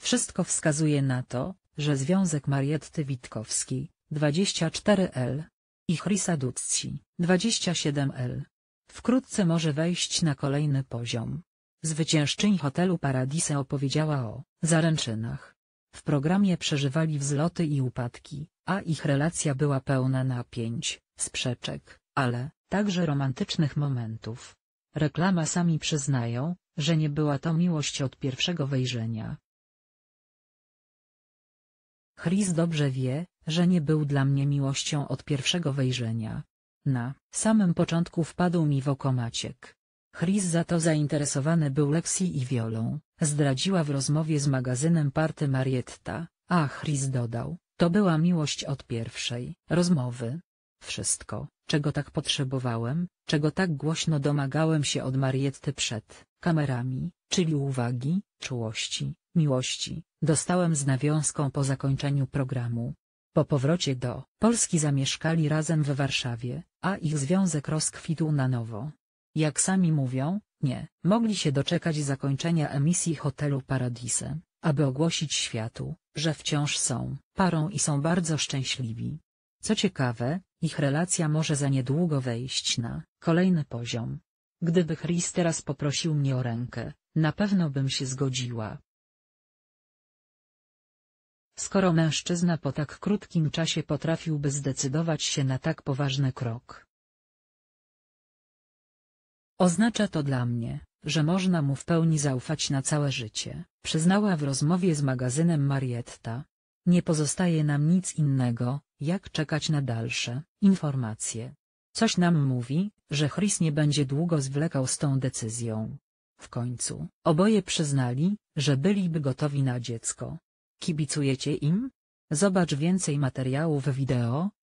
Wszystko wskazuje na to, że związek Marietty Witkowskiej, 24L, i Chrisa Ducci, 27L, wkrótce może wejść na kolejny poziom. Zwyciężczyni hotelu Paradise opowiedziała o zaręczynach. W programie przeżywali wzloty i upadki, a ich relacja była pełna napięć, sprzeczek, ale także romantycznych momentów. Reklama sami przyznają, że nie była to miłość od pierwszego wejrzenia. Chris dobrze wie, że nie był dla mnie miłością od pierwszego wejrzenia. Na samym początku wpadł mi w oko Maciek. Chris za to zainteresowany był Lexi i Wiolą, zdradziła w rozmowie z magazynem Party Marietta, a Chris dodał, to była miłość od pierwszej rozmowy. Wszystko, czego tak potrzebowałem, czego tak głośno domagałem się od Marietty przed kamerami, czyli uwagi, czułości, miłości, dostałem z nawiązką po zakończeniu programu. Po powrocie do Polski zamieszkali razem w Warszawie, a ich związek rozkwitł na nowo. Jak sami mówią, nie mogli się doczekać zakończenia emisji hotelu Paradise, aby ogłosić światu, że wciąż są parą i są bardzo szczęśliwi. Co ciekawe, ich relacja może za niedługo wejść na kolejny poziom. Gdyby Chris teraz poprosił mnie o rękę, na pewno bym się zgodziła. Skoro mężczyzna po tak krótkim czasie potrafiłby zdecydować się na tak poważny krok. Oznacza to dla mnie, że można mu w pełni zaufać na całe życie, przyznała w rozmowie z magazynem Marietta. Nie pozostaje nam nic innego, jak czekać na dalsze informacje. Coś nam mówi, że Chris nie będzie długo zwlekał z tą decyzją. W końcu, oboje przyznali, że byliby gotowi na dziecko. Kibicujecie im? Zobacz więcej materiałów wideo,